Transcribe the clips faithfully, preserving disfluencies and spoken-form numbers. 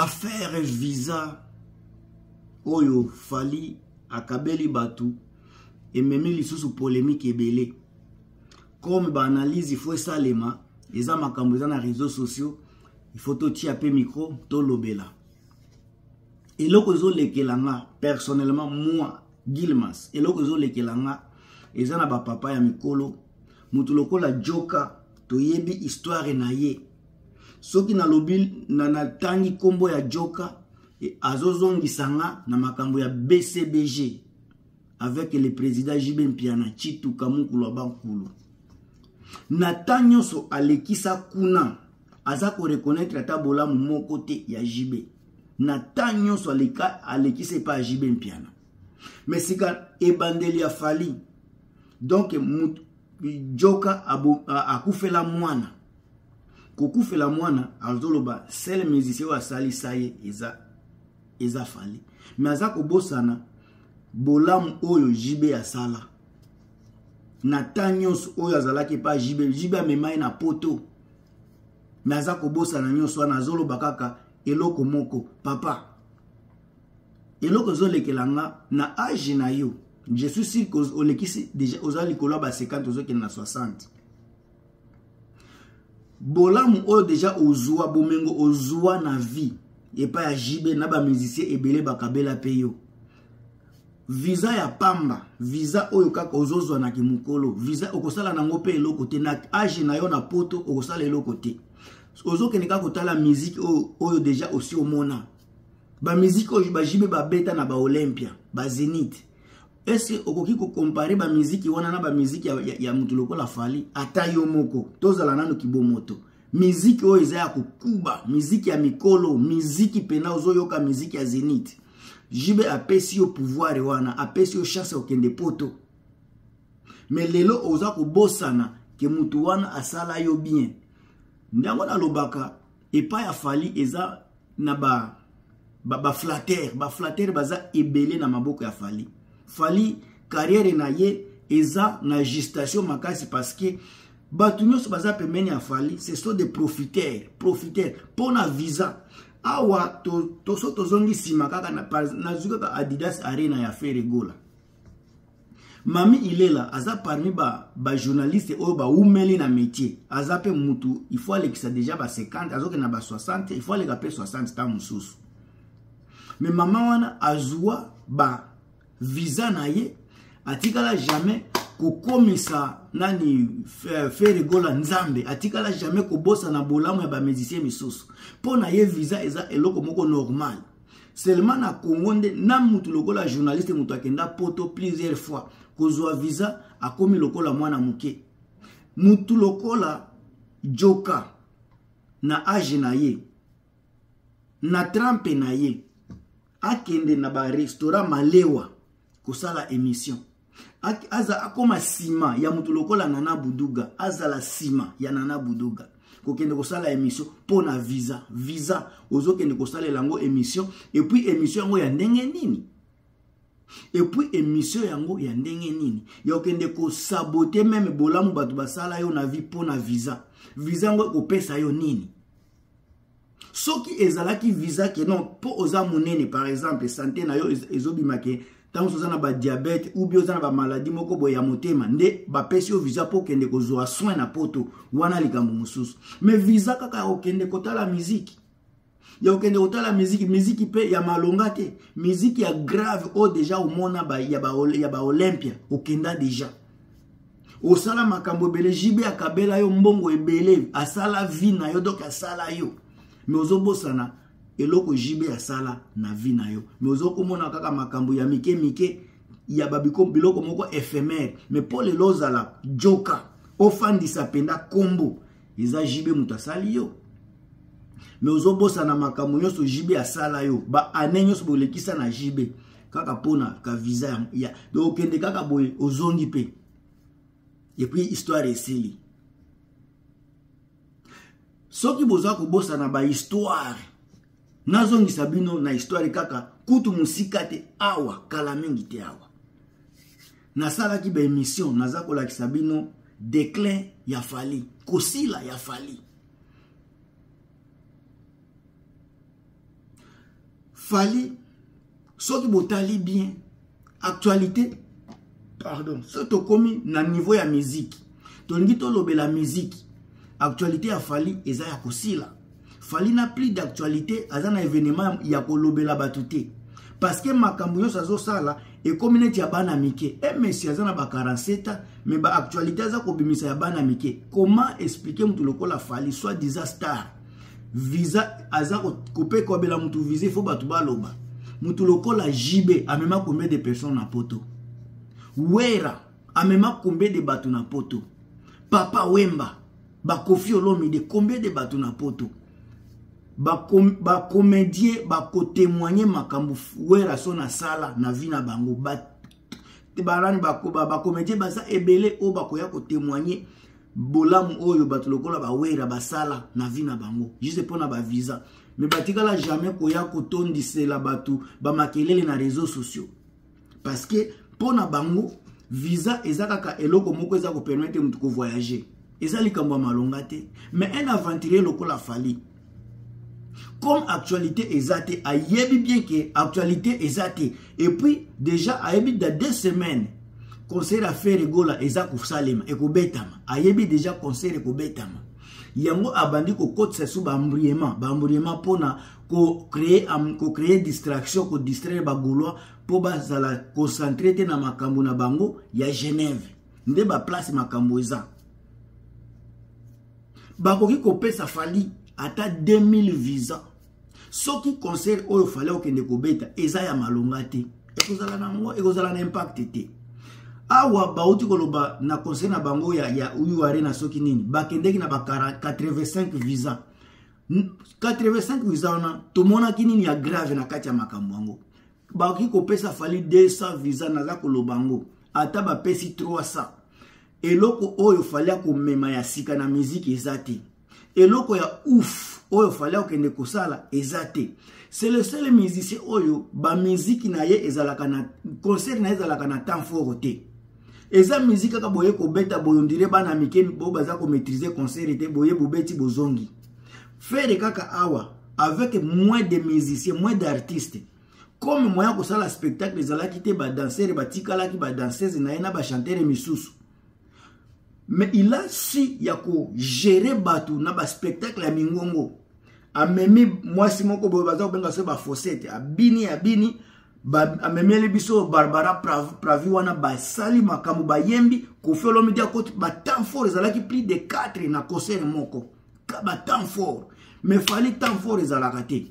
affaire visa oyo Fally akabeli batu et même lisusu polémique ebele comme ba analyse il faut salema eza makambo eza na réseaux sociaux il faut to tia pe micro to lobela et loko zo lekelanga personnellement moi Gilmas et loko zo lekelanga eza na ba papa ya mikolo mutu lokola Joka to yebi histoire na ye soki na lobil na natangi kombo ya Joka et azozongisanga na makambo ya B C B G avec le président J B Mpiana Chitu Kamukulu Bankulu natanyo so alekisa kuna aza ko reconnaître ata bolamu moko te ya J B natanyo so aleka alekisa pa J B Mpiana mais sika ebandeli ya Fally donc Joka akufela mwana kokufela mwana azoloba seul musicien wa sali saye eza eza Fally mais aza ko bosana bolamu oyo J B asala natanyos oyo azalaki pa J B J B amemai na poto mais aza ko bosana nyonso wana azoloba kaka eloko moko papa eloko zolekelanga na âge na yo je suis sûr que olekisi déjà ozali koloba ba cinquante ozoki na soixante bolamu oyo déjà ozwa bomengo ozwa na vie et pas ya J B na ba musicien ebele bakabela peyo visa ya pamba visa oyo kaka ozozwa na kimukolo visa okosala nango pe eloko te na age na yo na poto okosala eloko te ozokende kaka kotala musique oyo, oyo déjà aussi omona ba musique oyo ba J B ba beta na ba Olympia ba Zénith est-ce okoki ko comparer ba musique wana na ba musique ya, ya, ya mutu lokola Fally ata yo moko tozala nano kibomoto musique oyo eza ya kokuba musique ya mikolo musique pena ozoyoka musique ya Zénith J B apesi yo pouvoir wana apesi yo chance okende poto mais lelo oza ko bosana ke mutu wana asala yo bien ndango na lobaka epa ya Fally eza na ba ba, ba flatter ba flatter baza ebele na maboko ya Fally Fally carrière na ye eza na gestation makasi parce que batu nyonso baza pembeni ya Fally ce sont des profiteurs profiteurs pona visa awa to to so to zongi sima kaka na na zuka Adidas Arena ya Ferregola Mami Ilela aza parmi ba ba journaliste o ba umeli na métier aza pe mutu il faut aller que ça déjà ba cinquante azoke na ba soixante il faut aller ka pe soixante ta mususu mais maman wana azwa ba visa na ye atikala jamais kokomisa nani Ferregola nzambe atikala jamais ko bossa na bolamu ya ba musicien misusu pona ye visa eza eloko moko normal seulement na Congo nde na mutu lokola journaliste mutu akenda poto plusieurs fois kozwa visa akomi lokola mwana muke mutu lokola Joka na age na ye na trempe na ye akende na ba restaurant malewa kosala émission aza akoma sima ya mutu lokola Nana Buduga azala sima ya Nana Buduga kokende kosala émission pona visa visa ozokende kosala lango émission et puis émission yango ya ndenge nini et puis émission yango ya ndenge nini ya okende ko saboter même bolamu batu basala yo na vie pona visa visa yango ko pesa yo nini soki ezalaki visa ke non po oza munene par exemple santé na yo ezobimake tant que na ba diabète ou bien na ba maladie moko boya motema nde ba pesi yo visa po kende ko zo soin na poto wana likambo mususu mais visa kaka okende kotala musique ya okende kotala musique musique pe ya malonga te musique ya grave o déjà au mona ba ya ba ya ba Olympia okenda déjà o sala makambo bele J B akabela yo mbongo ebele asala vie na yo donc asala yo mais ozobosana eloko J B asala na vie na yo mais ozoko mona kaka makambo ya mike mike ya babiko biloko moko éphémère mais pour les lozala Joka ofandisa penda kombo eza J B mutasali yo mais ozobosa na makambo nyonso J B asala yo ba anenyo so bolekisa na J B kaka pona ka visa ya donc kende kaka boye ozongi pe et puis histoire esili soki boza ko bosa na ba histoire nazongi sabino na histoire kaka kutu musika te awa kala mingi te awa nasala ki ba émission nazako la kisabino déclin ya Fally kosila ya Fally Fali, ce qui botali bien, actualité, pardon, ce qui commis na niveau ya musique. Tongi to lobe la musique, actualité a Fali, eza ya kosila. Fali na plus d'actualité, aza na événement ya kolobe la batute. Parce que makambo yo sazo sala, et comme il y a bana mike, et monsieur aza na ba quarante-sept ans, mais ba actualité aza kobimisa ya bana mike. Comment expliquer mutu lokola Fali, soit disa star, visa aza kopé kobela mutu visé, faut batu baloba. Mutu lokola J B, a même combien de personnes na poto. Wera, a même combien de batu na poto. Papa Wemba, ba Kofi Olomide, combien de batu na poto. Ba, com, ba comédien, ba ko témoigner makambu wera so na sala na vie na bango. Ba barani ba ba, ba comédien ba sa ebele o ba ko ya ko témoigner bolamu oyo batu lokola ba wera ba sala na vie na bango. Juste pour na ba visa. Mais batikala jamais ko ya ko tondisela batu ba makelele na réseaux sociaux. Parce que pour na bango visa ezaka ka eloko moko eza ko permettre mutu ko voyager. Eza likambo malonga te. Mais un aventurier lokola Fali. Comme actualité exacte, a yebi bien que actualité exacte. Et puis, déjà, a yebi dans deux semaines, conseil à faire rigola, eza kusalema, et kubetama. A yebi déjà conseil et kubetama. Yango abandi ko kote se sou bambriema, bambriema pona ko créer, ko créer distraction, ko distraire bagoulois, pour bazala concentrer te na makambo na bango, ya Genève. Nde ba place makambo eza. Bakoki ko pesa Fali, ata deux mille visas. Ce qui concerne oyo fallait okende kobeta eza ya malonga te ekozala na ngo ekozala na impact te awa bauti koloba na concerne bango ya ya uyu arena soki nini bakendeki na ba quatre-vingt-cinq visas quatre-vingt-cinq visas na tomona kinini ya grave na kati ya makambo ngo baki kopesa Fali deux cents visas na za kolobango ata ba pesi trois cents eloko oyo fallait ko mema ya sika na musique ezate eloko ya ouf oyo fallait okende kosala ezate. C'est le seul musicien oyo ba musique na ye ezalaka na concert na ezalaka na temps fort te. Eza musique ka boye ko beta boyondire bana mike bo baza ko maîtriser concert te boye bobeti bozongi. Faire kaka awa avec moins de musiciens, moins d'artistes. Comme moyen ko sala spectacle ezalaki te ba danseur ba tikala ki ba danseuse na ena ba chanteur misusu. Mais il a su yako gérer batu na ba spectacle ya mingongo. A memi moi si moko boye baza benga se ba fossette abini abini ba amemi le biso Barbara Pravi wana ba sali makamu ba yembi Kofi Olomide akoti ba temps fort ezalaki plus de quatre na concert moko ka ba temps fort mais Fali temps fort ezalaka te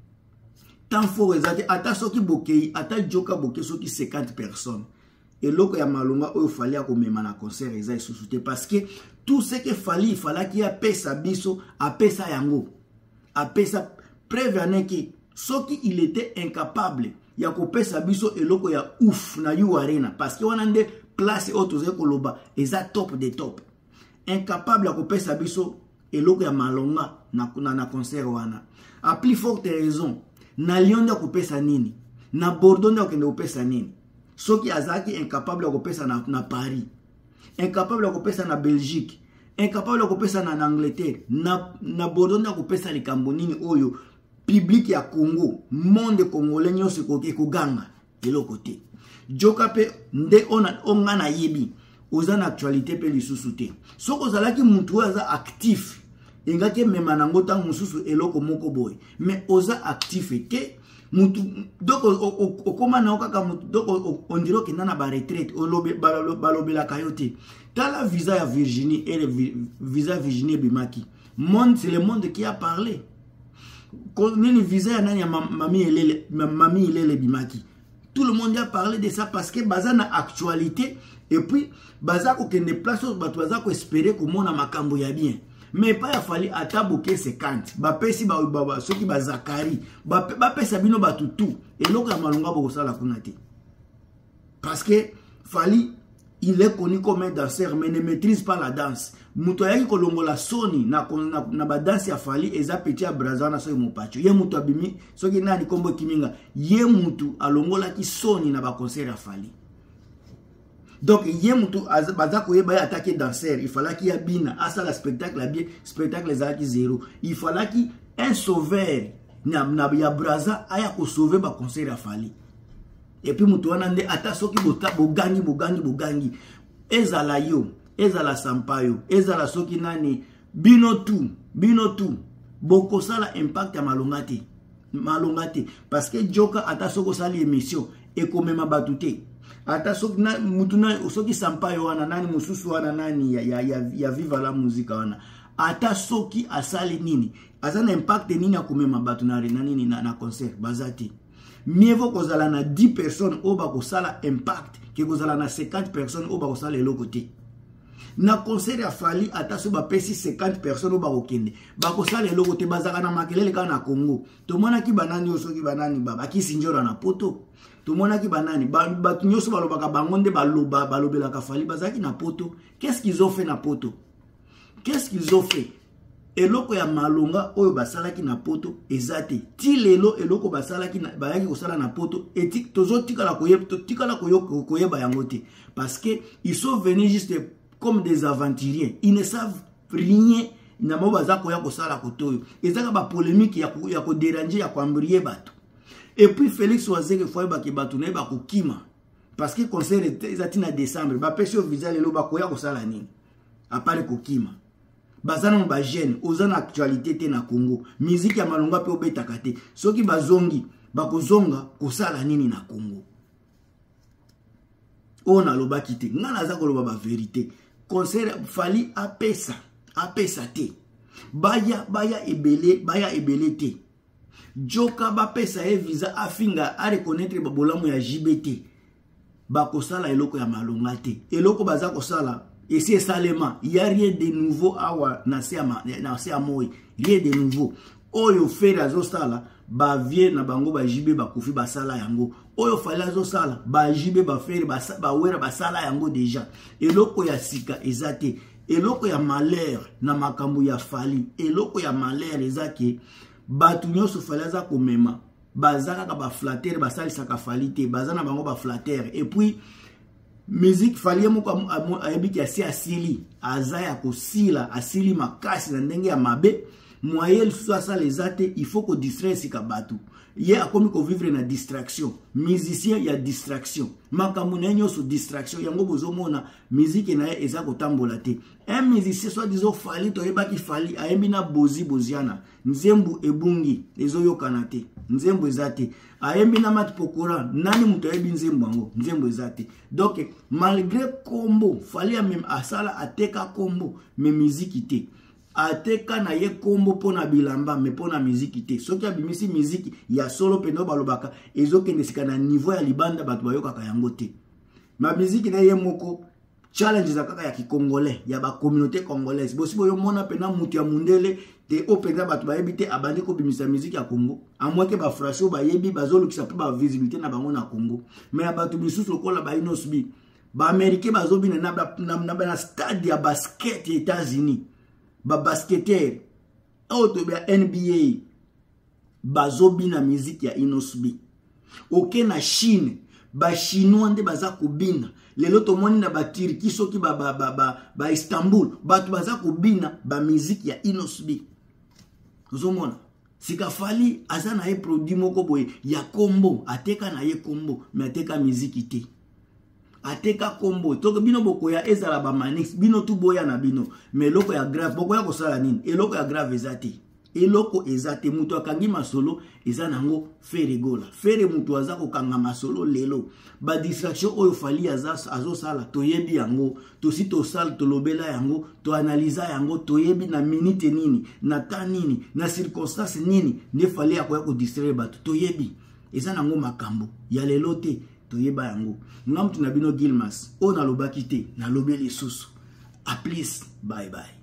temps fort ezalaki ata soki bokei ata joka bokei soki cinquante personnes. Et loko ya malonga oyo Fali a komema na concert eza sous-souté parce que tout ce que Fali il fallait qu'il a pesa biso a pesa yango a pesa prévenir que ce qui il était incapable ya ko pesa biso et loko ya ouf na yu arena parce que on a des places autres koloba eza top de top incapable ya ko pesa biso et loko ya malonga na na, na concert wana a plus forte raison na Lyon ya ko pesa nini na Bordeaux ya ko pesa nini. Ce qui azaki incapable de kopesa na, na Paris, incapable de kopesa na Belgique, incapable de kopesa na Angleterre, na na Bordeaux de kopesa li Kambonini oyo public ya Congo, monde congolais nyonso koke koganga elo côté. Joka pe nde ona onga na yebi, oza na actualité pe lisusu te. Soko zalaki mutu aza actif, engake mema na ngota mususu eloko moko boy, mais oza actif te. Mutu doko okoma na okaka mutu doko on dirait que nana ba retraite o lobe balobe la kayote tala visa ya Virginie et le visa Virginie Bimaki monde c'est le monde qui a parlé quand nini visa ya nani ya mami elele mami elele Bimaki tout le monde a parlé de ça parce que baza na actualité et puis baza ko kende place bato baza ko espérer ko mona makambo ya bien. Mais pas il fallait ataboke cinquante ba pesi ba baba soki ba Zakari ba ba pesa bino ba tutu et loka malonga bo sala kunati parce que Fali il est connu comme un danseur mais ne maîtrise pas la danse muto yaki kolongola soni na na, na ba danse ya Fali eza petit a brazana so mo pacho ye muto abimi soki nani kombo kiminga ye mutu alongola ki soni na ba concert ya Fali. Donc, il y a un attaqué danseur. Il fallait qu'il y ait bien, à ça, le spectacle, bien, spectacle, les zéro. Il fallait qu'il y ait un sauveur na, na ya braza aya ko sauver ba concert ya Fally. Et puis mutu wana nde ata soki bota bogangi bogangi bogangi ezala yo ezala sampayo ezala soki nani bino tu bino tu boko sala impact ya malonga te malonga te parce que joka ata soko sali émission e komema batute ata soki na mutu na soki sampayo wana nani mususu wana nani ya ya ya, ya viva la muzika wana ata soki asali nini azana impact nini ya komema batu na nini na, na concert bazati. Mieux vaut kozala na dix personnes au bas kosala impact que kozala na cinquante personnes au bas kosala le côté. Na concert ya Fally ata so ba pesi cinquante personnes au bas kokende. Ba kosala le côté bazaka na makelele kana Congo. To mona ki banani osoki banani baba ki sinjora na poto. To mona ki banani ba batu nyoso balobaka bangonde baloba balobelaka Fally bazaki na poto. Qu'est-ce qu'ils ont fait na poto? Qu'est-ce qu'ils ont fait? Eloko ya malonga oyo basalaki na poto ezate ti lelo eloko basalaki na bayaki kosala na poto etik tozo tikala koyeba tikala koyeba yango te parce que ils sont venus juste comme des aventuriers, ils ne savent rien na mo bazako ya kosala kotoyo ezaka ba polémique ya ya ko déranger ya kwambrier bato. Et puis Félix Wazeke foi ba ke bato na ba kokima parce que concert ezati na décembre ba pesio visa lelo ba koya kosala nini apare kokima. Bazana ba jeune ozana actualité te na Congo musique ya malonga pe obetaka te soki bazongi bakozonga kosala nini na Congo ona lobaki te ngana za koloba ba vérité concert Fally apesa apesa te baya baya ebele baya ebele te joka ba pesa e visa afinga a reconnaître ba bolamu ya J B T bakosala eloko ya malonga te eloko baza kosala. Et c'est salema, il n'y a rien de nouveau à moi, rien de nouveau. Oyo fait azo sala, ba vie na bango ba jibe ba kufi ba sala yango. Oyo fala azo sala, ba jibe ba faire ba ba wera ba sala yango déjà. Eloko ya sika ezate, eloko ya malheur na makambo ya Fally, eloko ya malheur ezake batu nyoso fala za komema, bazaka ka ba flatter ba sali saka Fally te, bazana bango ba flatter et puis musique Fally mo ko ayebiki ya si asili azaya ko sila asili makasi na ndenge ya mabe moyen so ça les ate il faut ko distraire sika batu ye akomi ko vivre na distraction musicien ya distraction makambo na nyoso distraction yango bozomona musique na ye eza ko tambola te un musicien soit disons Fally to yebaki Fally ayembi na bozi boziana nzembu ebungi ezoyokana te nzembu ezate ayembi na mat pokora nani muto yebi nzembu ngo nzembu ezate donc malgré combo Fally a même asala ateka combo mais musique te ateka na ye combo pona bilamba mais pona musique te soki abimisi musique ya solo peno balobaka ezokende sika na niveau ya libanda batu bayokaka yango te ma musique na ye moko challenge za kaka ya kikongolais ya ba communauté congolaise bosi boyo mona pena mutu ya mundele te openda batu bayebi te abandi ko bimisa musique ya Congo amweke ba frasho bayebi bazolukisa pe ba visibilité na bango na Congo mais ya batu bisusu kola ba inosbi ba américain bazobina na na na stade ya basket ya États-Unis ba basketteur auto ba N B A bazobina musique ya inosbi oke na Chine ba chinois nde baza kobina lelo tomoni na ba Turki soki ba ba ba ba, ba Istanbul batu baza kobina ba musique ya inosbi ozomona sika Fally azana ye produit moko boye ya combo ateka na ye combo mais ateka musique te ateka combo toko bino boko ya ezala ba manix bino tu boya na bino mais loko ya grave boko ya kosala nini eloko ya grave ezate eloko ezate mutu akangi masolo eza nango fere gola fere mutu aza kokanga masolo lelo ba distraction oyo Fally azo sala toyebi yango tosi to sala tolobela yango to analyza yango toyebi na minute nini na ta nini na circonstance nini ne Fally akoya ko distraire bato toyebi eza nango makambo ya lelo te toyeba yango ngamtu na bino Gilmas o na lobaki te na lobeli susu a please bye bye.